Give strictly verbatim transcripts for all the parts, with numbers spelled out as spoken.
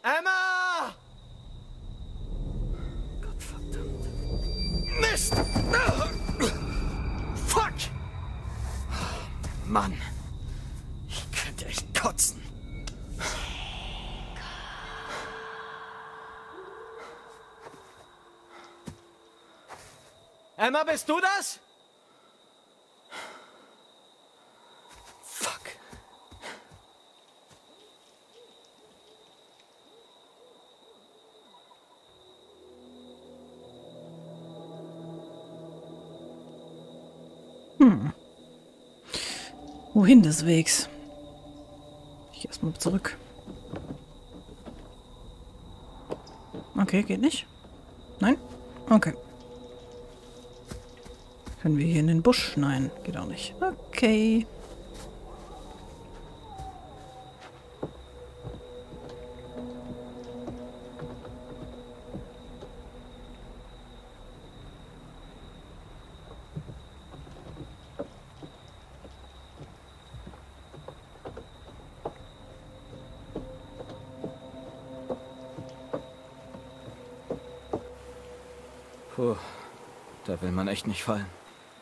Emma! Gottverdammt. Mist! Fuck! Mann. Ich könnte echt kotzen. Emma, bist du das? Fuck. Hm. Wohin des Wegs? Ich erstmal zurück. Okay, geht nicht. Nein? Okay. Können wir hier in den Busch? Nein, geht auch nicht. Okay. Puh, da will man echt nicht fallen.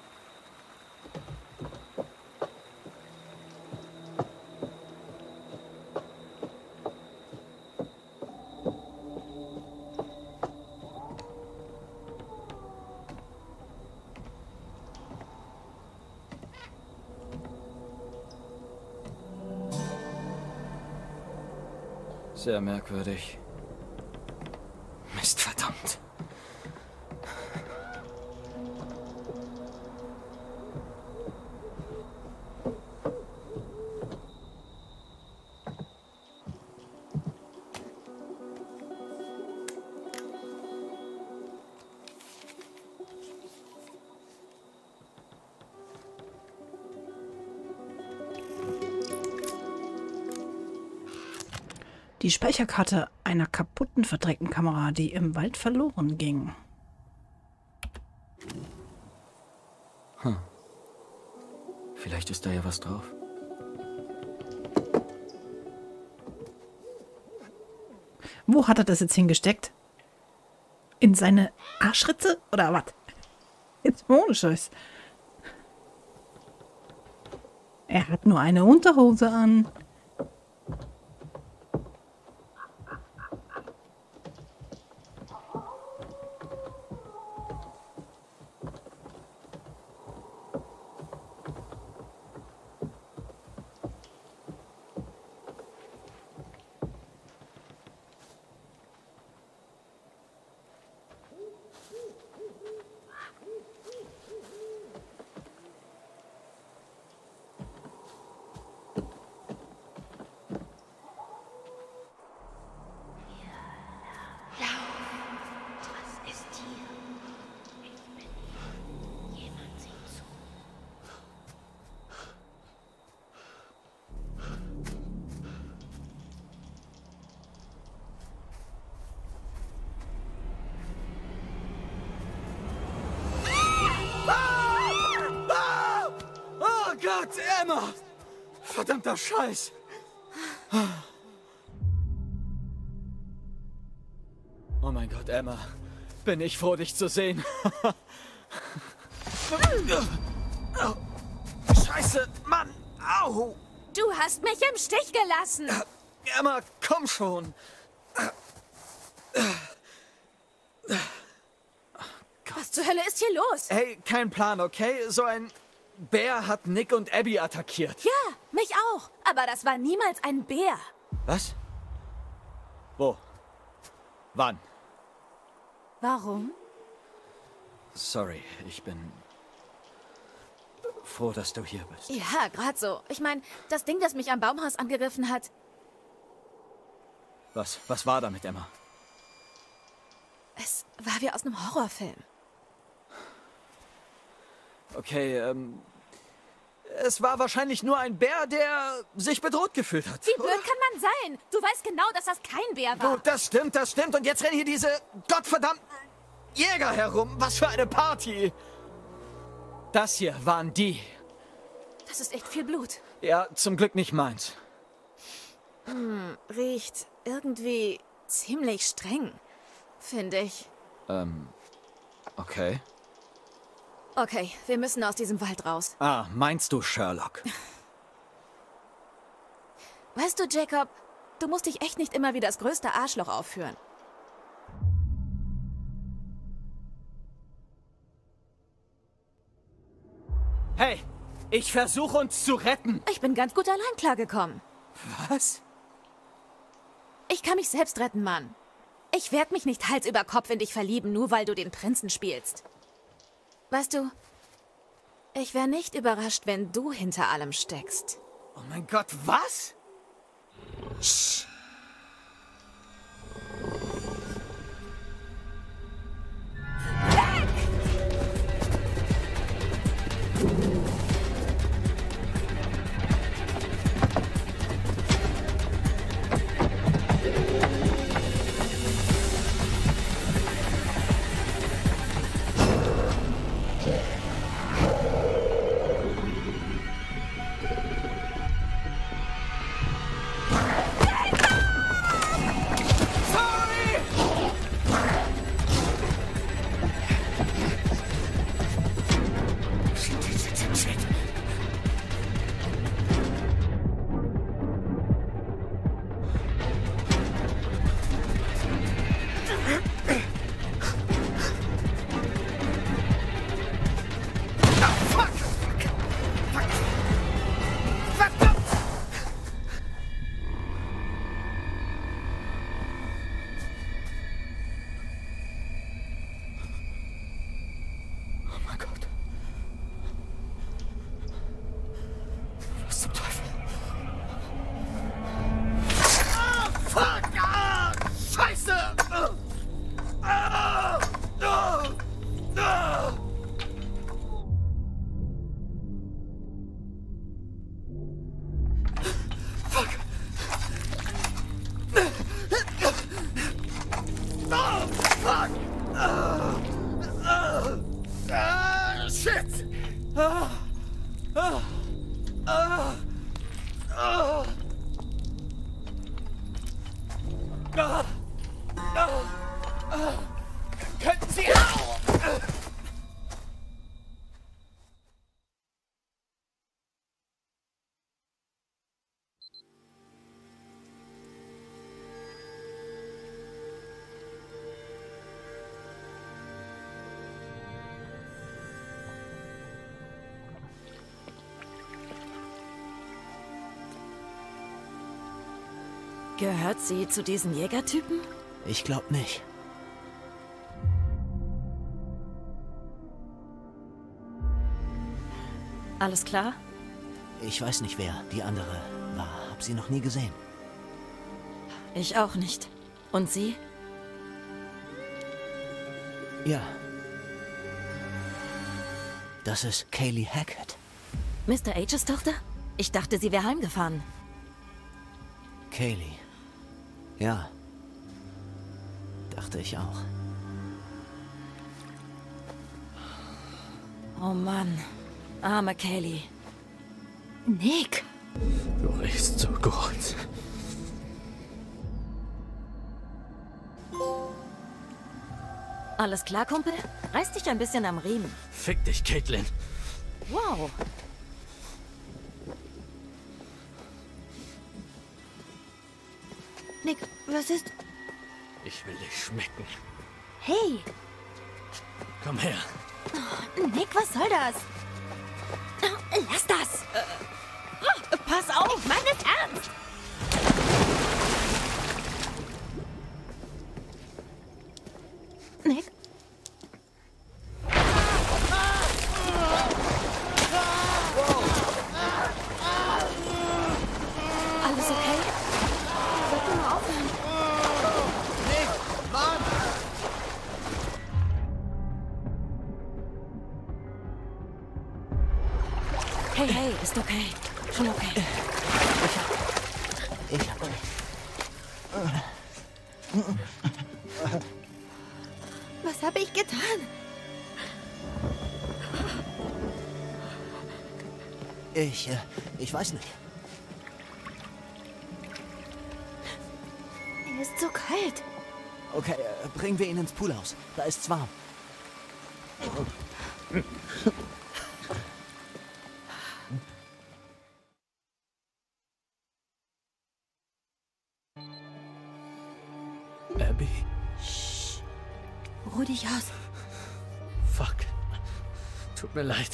Sehr merkwürdig. Mist, verdammt. Die Speicherkarte einer kaputten verdreckten Kamera, die im Wald verloren ging. Hm. Vielleicht ist da ja was drauf. Wo hat er das jetzt hingesteckt? In seine Arschritze? Oder was? Jetzt mal ohne Scheiß. Er hat nur eine Unterhose an. Emma! Verdammter Scheiß! Oh mein Gott, Emma. Bin ich froh, dich zu sehen. Scheiße, Mann! Au! Du hast mich im Stich gelassen! Emma, komm schon! Was zur Hölle ist hier los? Hey, kein Plan, okay? So ein Bär hat Nick und Abby attackiert. Ja, mich auch. Aber das war niemals ein Bär. Was? Wo? Wann? Warum? Sorry, ich bin froh, dass du hier bist. Ja, gerade so. Ich meine, das Ding, das mich am Baumhaus angegriffen hat. Was, was war da mit Emma? Es war wie aus einem Horrorfilm. Okay, ähm... es war wahrscheinlich nur ein Bär, der sich bedroht gefühlt hat. Wie blöd kann man sein? Du weißt genau, dass das kein Bär war. Gut, das stimmt, das stimmt. Und jetzt rennen hier diese gottverdammten Jäger herum. Was für eine Party. Das hier waren die. Das ist echt viel Blut. Ja, zum Glück nicht meins. Hm, riecht irgendwie ziemlich streng, finde ich. Ähm, okay. Okay, wir müssen aus diesem Wald raus. Ah, meinst du Sherlock? Weißt du, Jacob, du musst dich echt nicht immer wie das größte Arschloch aufführen. Hey, ich versuche uns zu retten. Ich bin ganz gut allein klargekommen. Was? Ich kann mich selbst retten, Mann. Ich werde mich nicht Hals über Kopf in dich verlieben, nur weil du den Prinzen spielst. Weißt du, ich wäre nicht überrascht, wenn du hinter allem steckst. Oh mein Gott, was? Sch. Könnten Sie... Au! Gehört sie zu diesen Jägertypen? Ich glaub nicht. Alles klar? Ich weiß nicht, wer die andere war. Hab sie noch nie gesehen. Ich auch nicht. Und Sie? Ja. Das ist Kaylee Hackett. Mister H's Tochter? Ich dachte, sie wäre heimgefahren. Kaylee. Ja. Dachte ich auch. Oh Mann. Arme Kaylee. Nick! Du riechst so gut. Alles klar, Kumpel? Reiß dich ein bisschen am Riemen. Fick dich, Caitlin. Wow. Nick, was ist... Ich will dich schmecken. Hey! Komm her. Oh, Nick, was soll das? Oh, lass das! Oh, pass auf, ich meine es ernst! Nick? Alles okay? Sag doch mal aufhören. Nick, Mann! Hey, hey, ist okay. Schon okay. Ich hab euch. Was habe ich getan? Ich, äh, ich weiß nicht. Mir ist so kalt. kalt. Okay, äh, bringen wir ihn ins Poolhaus. Da ist's warm. Abby. Ruh dich aus. Fuck. Tut mir leid.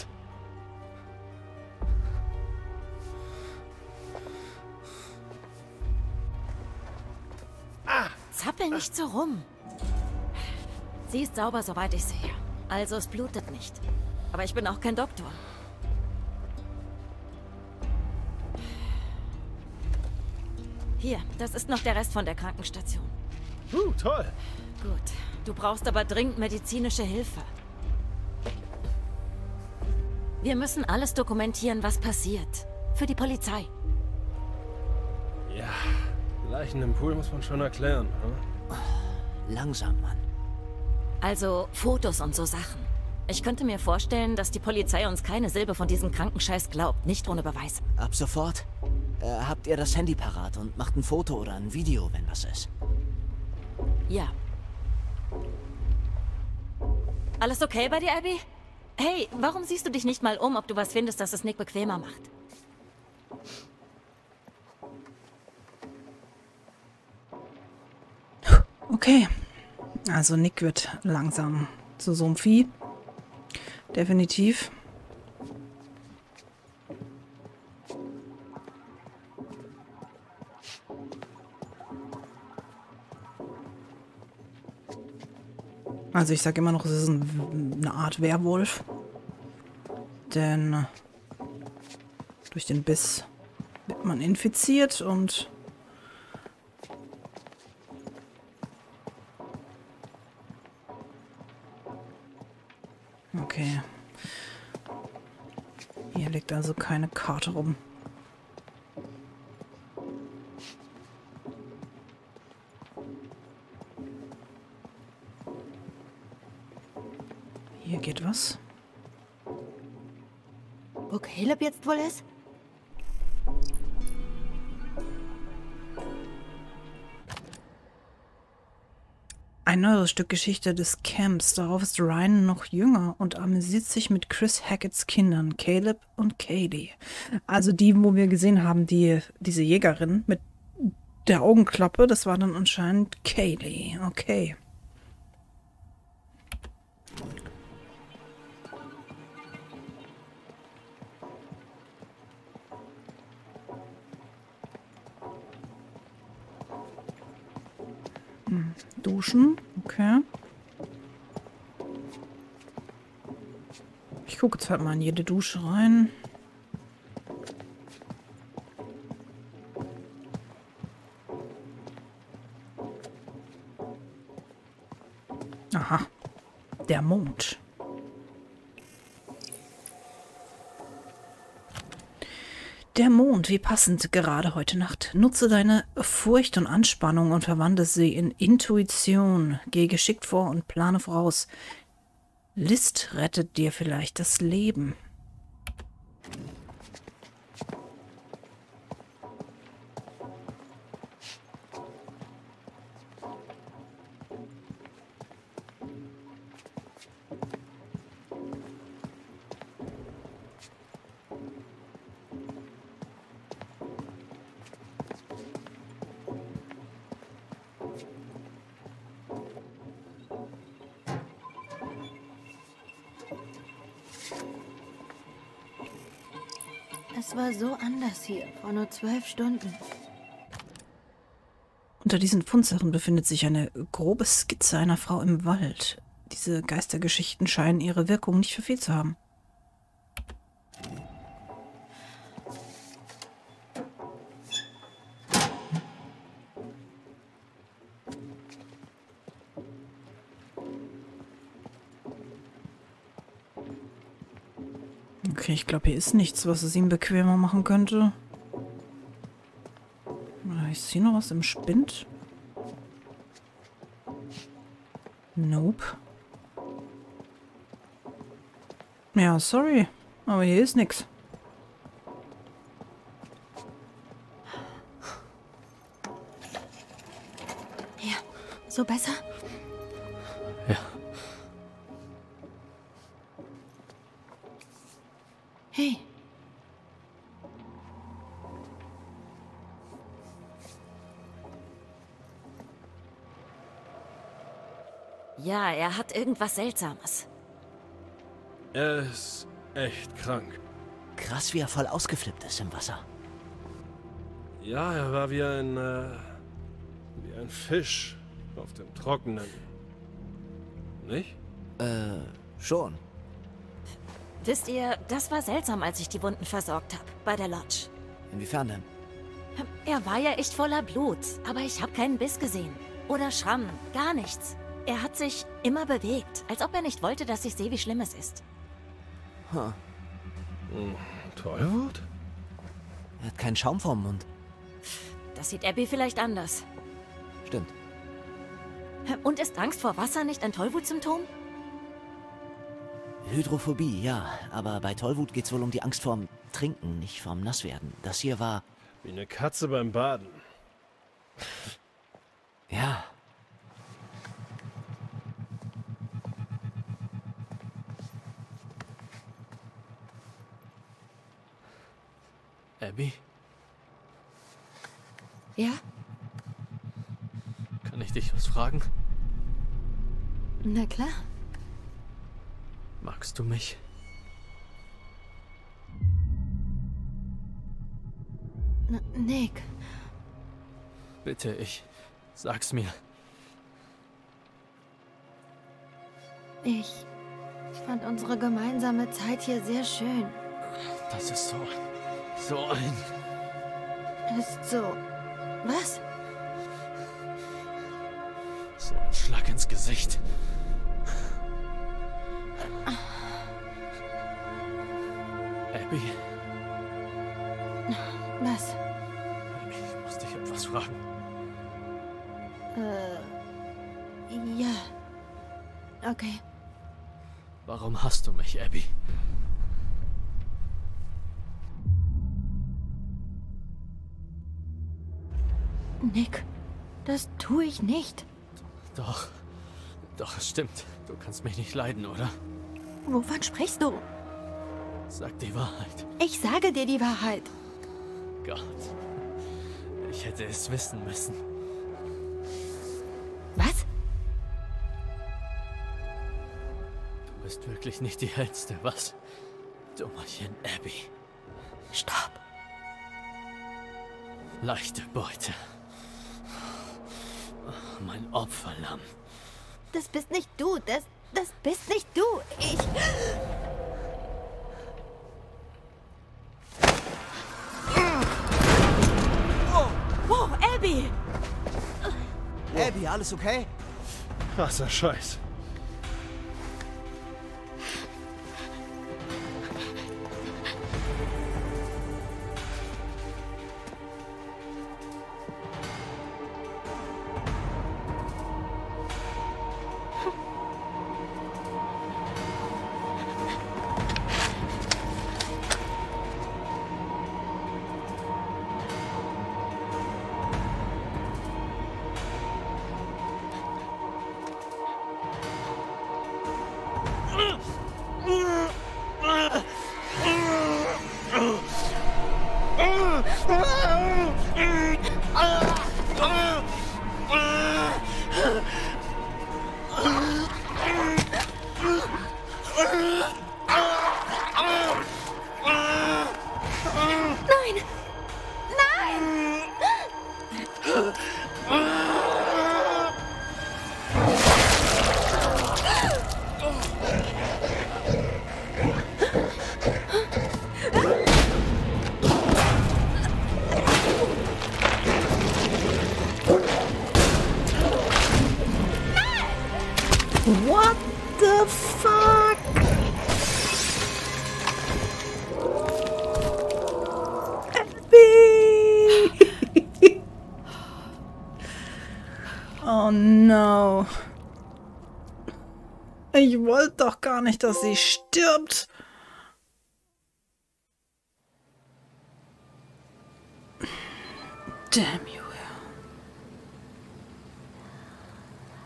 Zappel nicht so rum. Sie ist sauber, soweit ich sehe. Also es blutet nicht. Aber ich bin auch kein Doktor. Hier, das ist noch der Rest von der Krankenstation. Uh, toll. Gut. Du brauchst aber dringend medizinische Hilfe. Wir müssen alles dokumentieren, was passiert. Für die Polizei. Ja, Leichen im Pool muss man schon erklären. Hm? Langsam, Mann. Also Fotos und so Sachen. Ich könnte mir vorstellen, dass die Polizei uns keine Silbe von diesem Krankenscheiß glaubt. Nicht ohne Beweise. Ab sofort äh, habt ihr das Handy parat und macht ein Foto oder ein Video, wenn was ist. Ja. Alles okay bei dir, Abby? Hey, warum siehst du dich nicht mal um, ob du was findest, das es Nick bequemer macht? Okay. Also Nick wird langsam zu so einem Vieh. Definitiv. Also ich sage immer noch, es ist ein, eine Art Werwolf. Denn durch den Biss wird man infiziert und okay. Hier liegt also keine Karte rum. Hier geht was. Wo Caleb jetzt wohl ist? Ein neues Stück Geschichte des Camps. Darauf ist Ryan noch jünger und amüsiert sich mit Chris Hacketts Kindern, Caleb und Katie. Also die, wo wir gesehen haben, die diese Jägerin mit der Augenklappe, das war dann anscheinend Katie. Okay. Hm, duschen, okay. Ich gucke jetzt halt mal in jede Dusche rein. Aha, der Mond. Der Mond, wie passend gerade heute Nacht. Nutze deine Furcht und Anspannung und verwandle sie in Intuition. Geh geschickt vor und plane voraus. List rettet dir vielleicht das Leben. Es war so anders hier, vor nur zwölf Stunden. Unter diesen Fundsachen befindet sich eine grobe Skizze einer Frau im Wald. Diese Geistergeschichten scheinen ihre Wirkung nicht verfehlt zu haben. Okay, ich glaube, hier ist nichts, was es ihm bequemer machen könnte. Ist hier noch was im Spind? Nope. Ja, sorry, aber hier ist nichts. Hier, So besser? Ja. Hey. Ja, er hat irgendwas Seltsames. Er ist echt krank. Krass, wie er voll ausgeflippt ist im Wasser. Ja, er war wie ein, äh, wie ein Fisch auf dem Trockenen. Nicht? Äh, schon. Wisst ihr, das war seltsam, als ich die Wunden versorgt habe. Bei der Lodge. Inwiefern denn? Er war ja echt voller Blut, aber ich habe keinen Biss gesehen. Oder Schramm, gar nichts. Er hat sich immer bewegt, als ob er nicht wollte, dass ich sehe, wie schlimm es ist. Huh. Hm, Tollwut? Er hat keinen Schaum vorm Mund. Das sieht Abby vielleicht anders. Stimmt. Und ist Angst vor Wasser nicht ein Tollwutsymptom? Hydrophobie, ja. Aber bei Tollwut geht's wohl um die Angst vorm Trinken, nicht vorm Nasswerden. Das hier war... Wie eine Katze beim Baden. Ja. Abby, Ja? kann ich dich was fragen? Na klar. Magst du mich? N Nick. Bitte, ich. Sag's mir. Ich fand unsere gemeinsame Zeit hier sehr schön. Das ist so. So ein. Ist so. Was? So ein Schlag ins Gesicht. Abby, Was? Abby, ich muss dich etwas fragen. Äh. Ja. Okay. Warum hasst du mich, Abby? Nick, das tue ich nicht. Doch. Doch, es stimmt. Du kannst mich nicht leiden, oder? Wovon sprichst du? Sag die Wahrheit. Ich sage dir die Wahrheit. Gott. Ich hätte es wissen müssen. Was? Du bist wirklich nicht die Hellste, was? Dummerchen Abby. Stopp. Leichte Beute. Mein Opferlamm. Das bist nicht du. Das, das bist nicht du. Ich... Wow, Abby! Abby, alles okay? Krasser Scheiß. Nein! Nein! What the fuck? Abby! Oh no. Ich wollte doch gar nicht, dass sie stirbt. Damn you.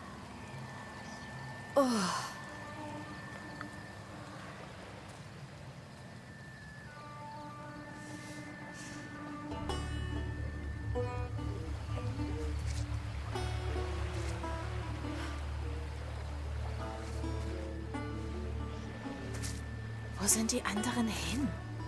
Wo sind die anderen hin?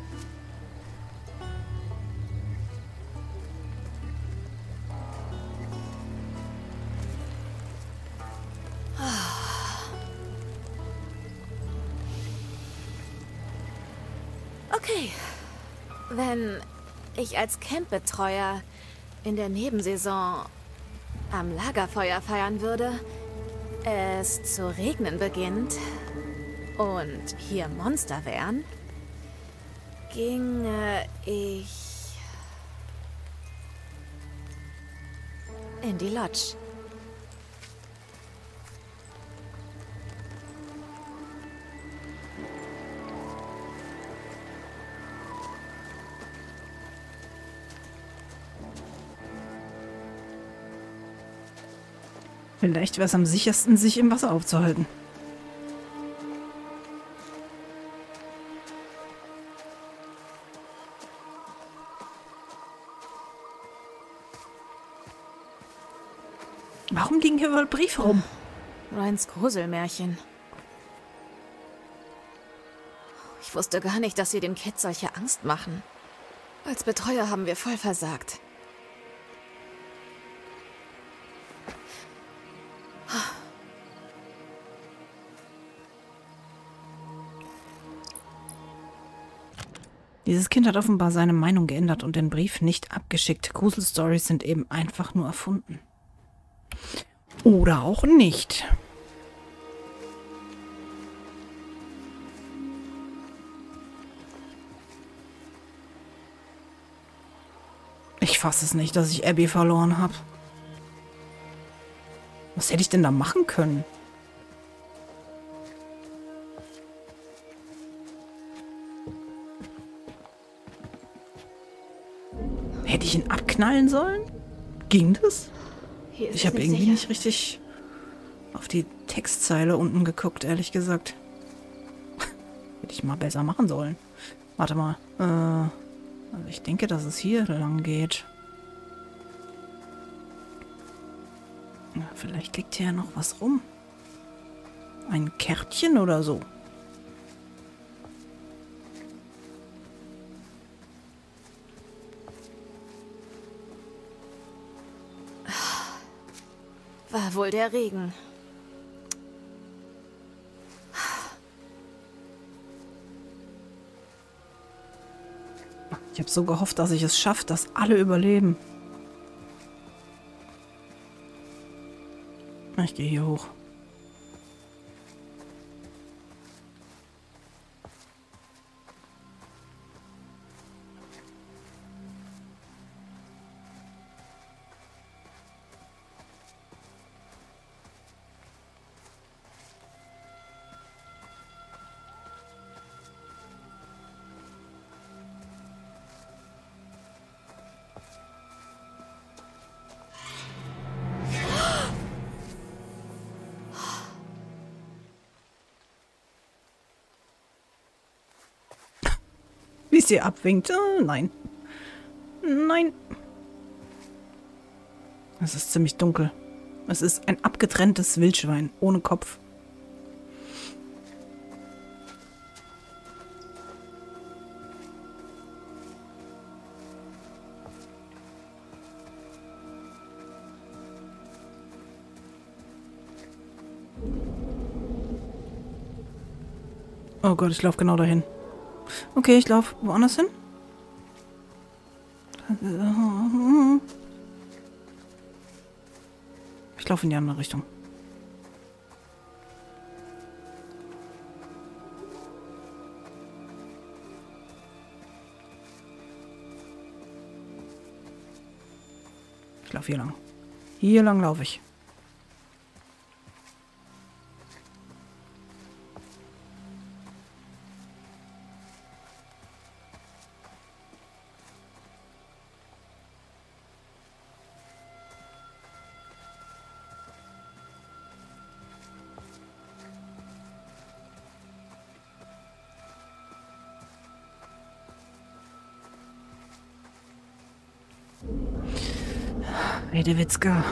Okay. Wenn ich als Campbetreuer in der Nebensaison am Lagerfeuer feiern würde, es zu regnen beginnt und hier Monster wären, ginge ich in die Lodge. Vielleicht wäre es am sichersten, sich im Wasser aufzuhalten. Warum liegen hier überall Briefe rum? Ryans Gruselmärchen. Ich wusste gar nicht, dass sie den Kids solche Angst machen. Als Betreuer haben wir voll versagt. Dieses Kind hat offenbar seine Meinung geändert und den Brief nicht abgeschickt. Gruselstories sind eben einfach nur erfunden. Oder auch nicht. Ich fasse es nicht, dass ich Abby verloren habe. Was hätte ich denn da machen können? Hätte ich ihn abknallen sollen? Ging das? Hier ist Ich es habe nicht irgendwie sicher. nicht richtig auf die Textzeile unten geguckt, ehrlich gesagt. Hätte ich mal besser machen sollen. Warte mal. Äh, also ich denke, dass es hier lang geht. Ja, vielleicht liegt hier ja noch was rum. Ein Kärtchen oder so. War wohl der Regen. Ich habe so gehofft, dass ich es schaffe, dass alle überleben. Ich gehe hier hoch. Wie sie abwinkt. Oh, nein. Nein. Es ist ziemlich dunkel. Es ist ein abgetrenntes Wildschwein ohne Kopf. Oh Gott, ich laufe genau dahin. Okay, ich laufe woanders hin. Ich laufe in die andere Richtung. Ich laufe hier lang. Hier lang laufe ich. Redewitzka.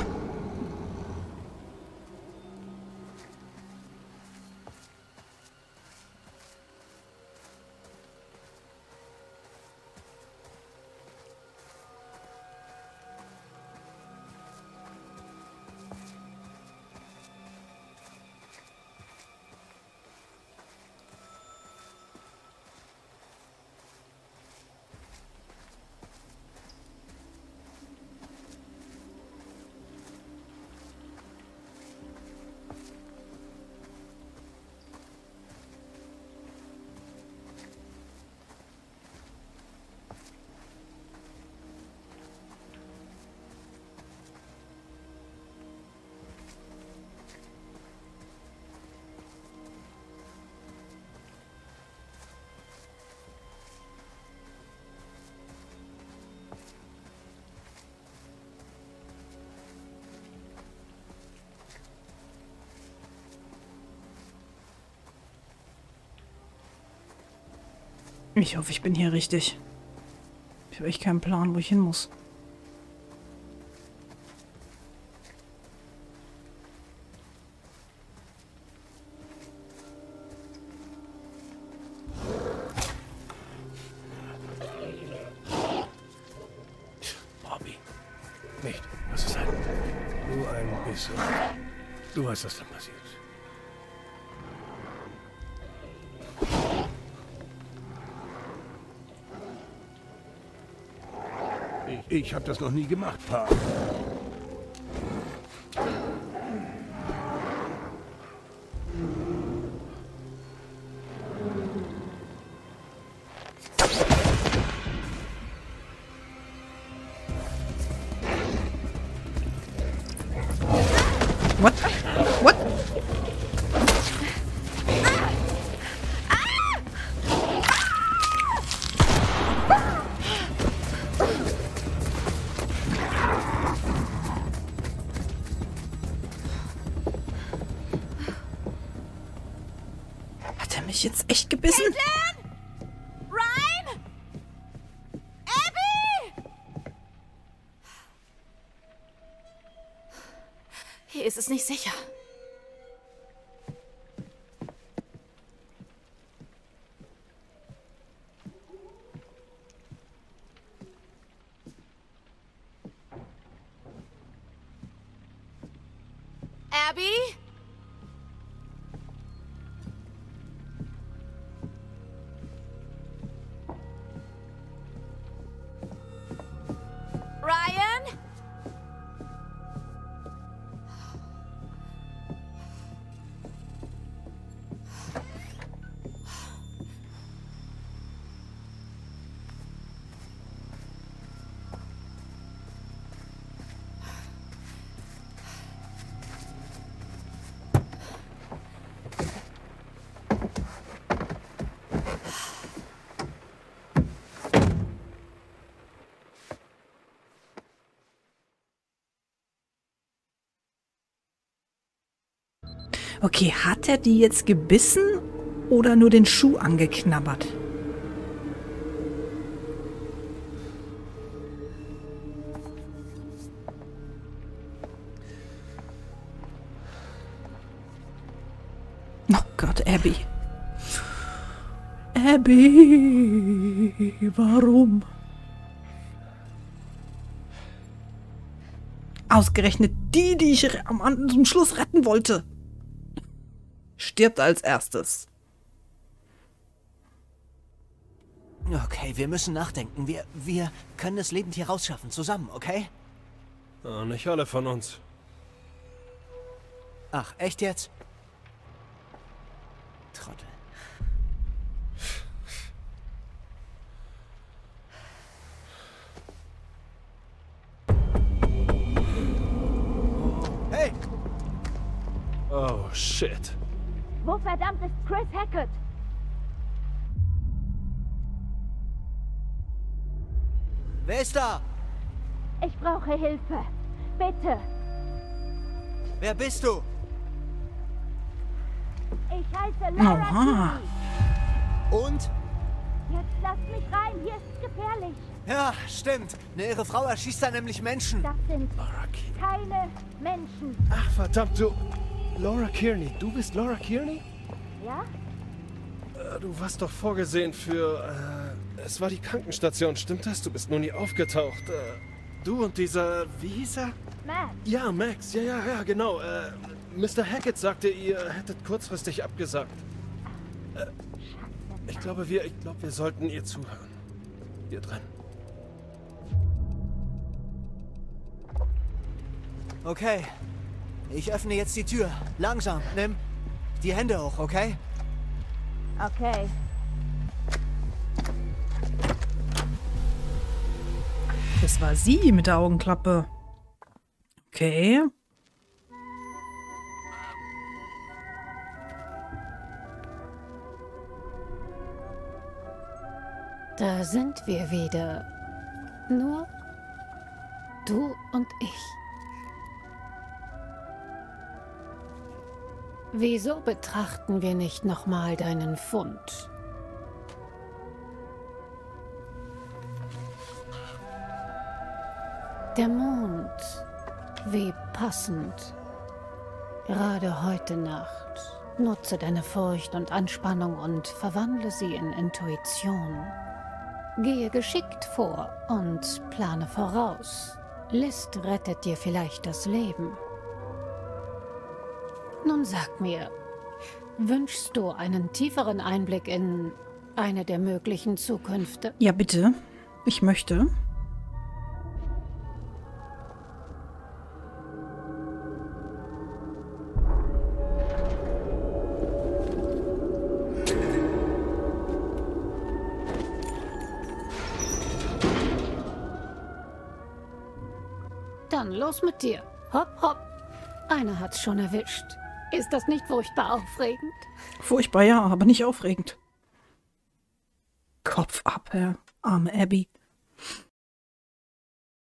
Ich hoffe, ich bin hier richtig. Ich habe echt keinen Plan, wo ich hin muss. Bobby. Nicht. Was ist halt? Nur ein bisschen. Du weißt, was da passiert. Ich habe das noch nie gemacht, Pa. What? What? Hat er mich jetzt echt gebissen? Caitlin! Ryan! Abby! Hier ist es nicht sicher. Abby? Ryan? Okay, hat er die jetzt gebissen oder nur den Schuh angeknabbert? Oh Gott, Abby. Abby, warum? Ausgerechnet die, die ich am, am Schluss retten wollte. Stirbt als erstes. Okay, wir müssen nachdenken. Wir, wir können es lebend hier rausschaffen. Zusammen, okay? Oh, nicht alle von uns. Ach, echt jetzt? Trottel. Hey! Oh, shit. Wo verdammt ist Chris Hackett? Wer ist da? Ich brauche Hilfe. Bitte. Wer bist du? Ich heiße Laura Oha. Kinney. Und? Jetzt lasst mich rein, hier ist gefährlich. Ja, stimmt. Eine irre Frau erschießt da nämlich Menschen. Das sind Laura Kearney. keine Menschen. Ach, verdammt, du... Laura Kearney. Du bist Laura Kearney? Ja? Äh, du warst doch vorgesehen für... Äh, es war die Krankenstation, stimmt das? Du bist nur nie aufgetaucht. Äh, du und dieser... Wie hieß er? Max. Ja, Max. Ja, ja, ja, genau. Äh, Mister Hackett sagte, ihr hättet kurzfristig abgesagt. Äh, ich glaube, wir... Ich glaube, wir sollten ihr zuhören. Hier drin. Okay. Ich öffne jetzt die Tür. Langsam. Nimm die Hände hoch, okay? Okay. Das war sie mit der Augenklappe. Okay. Da sind wir wieder. Nur du und ich. Wieso betrachten wir nicht nochmal deinen Fund? Der Mond. Wie passend. Gerade heute Nacht. Nutze deine Furcht und Anspannung und verwandle sie in Intuition. Gehe geschickt vor und plane voraus. List rettet dir vielleicht das Leben. Nun sag mir, wünschst du einen tieferen Einblick in eine der möglichen Zukünfte? Ja, bitte. Ich möchte. Dann los mit dir. Hopp, hopp. Einer hat's schon erwischt. Ist das nicht furchtbar aufregend? Furchtbar, ja, aber nicht aufregend. Kopf ab, Herr arme Abby.